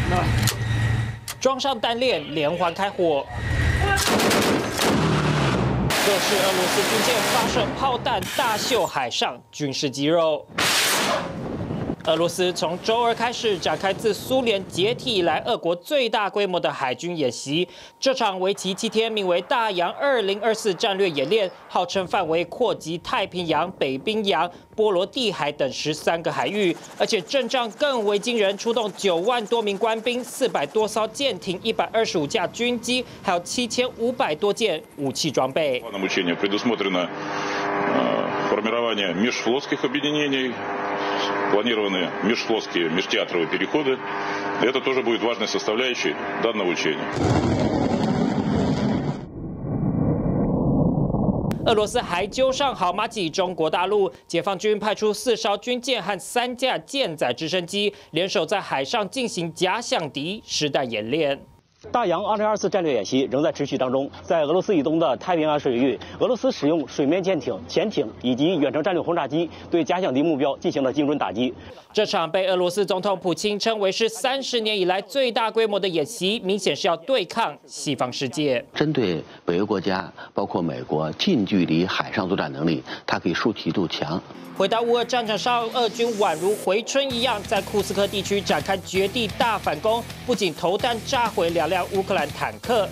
装上弹链，连环开火。各式俄罗斯军舰发射炮弹，大秀海上军事肌肉。俄罗斯从周二开始展开自苏联解体以来俄国最大规模的海军演习。这场为期7天，名为“大洋2024”战略演练，号称范围扩及太平洋、北冰洋、波罗的海等13个海域，而且阵仗更为惊人，出动9万多名官兵、400多艘舰艇、125架军机，还有7500多件武器装备。 Планированы межфлотские, межтеатровые переходы. Это тоже будет важной составляющей данного учения. 俄罗斯还揪上好马吉中国大陆，解放军派出4艘军舰和3架舰载直升机，联手在海上进行假想敌实弹演练。 大洋2024战略演习仍在持续当中，在俄罗斯以东的太平洋水域，俄罗斯使用水面舰艇、潜艇以及远程战略轰炸机对假想敌目标进行了精准打击。 这场被俄罗斯总统普京称为是30年以来最大规模的演习，明显是要对抗西方世界。 针对北约国家，包括美国近距离海上作战能力，它可以出奇度强。 回到乌俄战场上，俄军宛如回春一样，在库斯科地区展开绝地大反攻，不仅投弹炸毁2辆乌克兰坦克，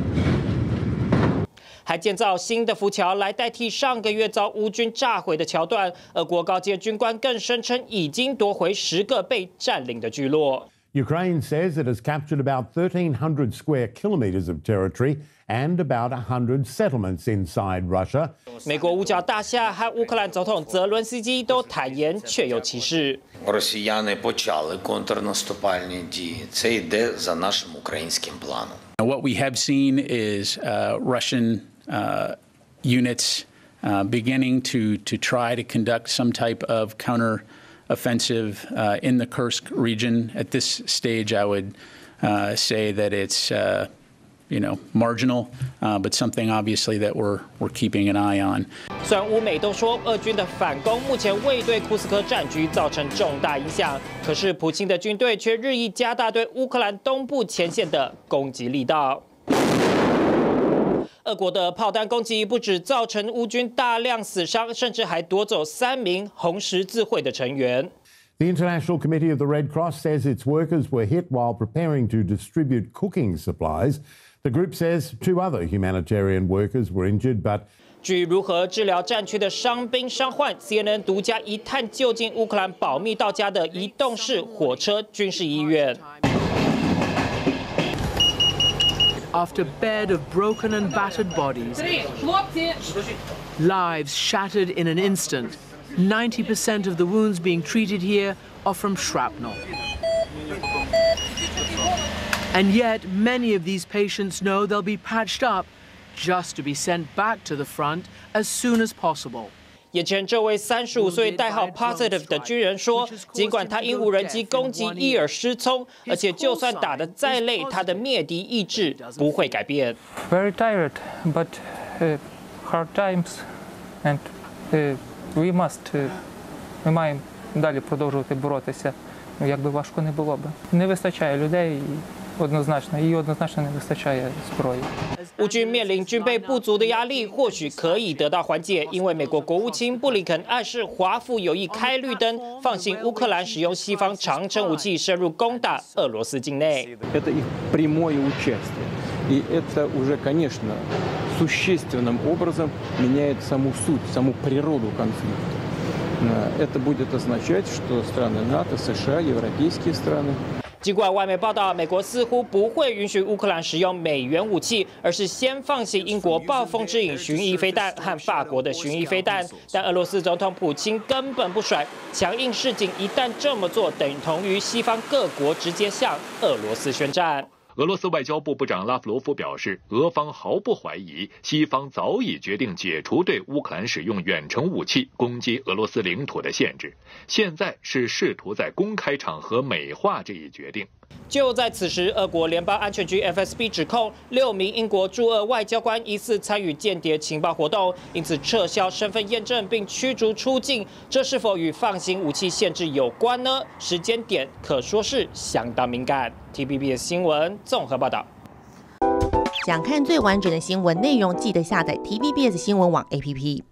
还建造新的浮桥来代替上个月遭乌军炸毁的桥段。俄国高阶军官更声称已经夺回10个被占领的聚落。 Ukraine says it has captured about 1,300 square kilometers of territory and about 100 settlements inside Russia. 美国五角大厦和乌克兰总统泽伦斯基都坦言确有其事。 Росіяни почали контрнаступальні дії. Це йде за нашим українським планом. What we have seen is Russian units beginning to try to conduct some type of counter-offensive in the Kursk region. At this stage, I would say that it's marginal, but something obviously that we're keeping an eye on. 虽然乌美都说俄军的反攻目前未对库斯科战局造成重大影响，可是普京的军队却日益加大对乌克兰东部前线的攻击力道。俄国的炮弹攻击不止造成乌军大量死伤，甚至还夺走3名红十字会的成员。 The International Committee of the Red Cross says its workers were hit while preparing to distribute cooking supplies. The group says 2 other humanitarian workers were injured, but 据如何治疗战区的伤兵伤患 ，CNN 独家一探究竟乌克兰保密到家的移动式火车军事医院。 After bed of broken and battered bodies, lives shattered in an instant, 90% of the wounds being treated here are from shrapnel. And yet, many of these patients know they'll be patched up just to be sent back to the front as soon as possible. 眼前这位35岁代号 Positive 的军人说，尽管他因无人机攻击一而失聪，而且就算打得再累，他的灭敌意志不会改变。 Very tired, but hard times, and we маємо далі продовжувати боротися. Як би важко не було би. Не вистачає людей. Однозначно не вистачає зброї. 乌军面临军备不足的压力，或许可以得到缓解，因为美国国务卿布林肯暗示华府有意开绿灯，放行乌克兰使用西方长程武器深入攻打俄罗斯境内。 Это их прямое участие, и это уже, конечно, существенным образом меняет саму суть, саму природу конфликта. Это будет означать, что страны НАТО, США, европейские страны. 尽管外媒报道，美国似乎不会允许乌克兰使用美元武器，而是先放行英国暴风之影巡弋飞弹和法国的巡弋飞弹。但俄罗斯总统普京根本不甩，强硬示警，一旦这么做，等同于西方各国直接向俄罗斯宣战。 俄罗斯外交部部长拉夫罗夫表示，俄方毫不怀疑西方早已决定解除对乌克兰使用远程武器攻击俄罗斯领土的限制，现在是试图在公开场合美化这一决定。 就在此时，俄国联邦安全局 FSB 指控6名英国驻俄外交官疑似参与间谍情报活动，因此撤销身份验证并驱逐出境。这是否与放行武器限制有关呢？时间点可说是相当敏感。TVBS 新闻综合报道。 想看最完整的新闻内容，记得下载 TVBS 新闻网 APP。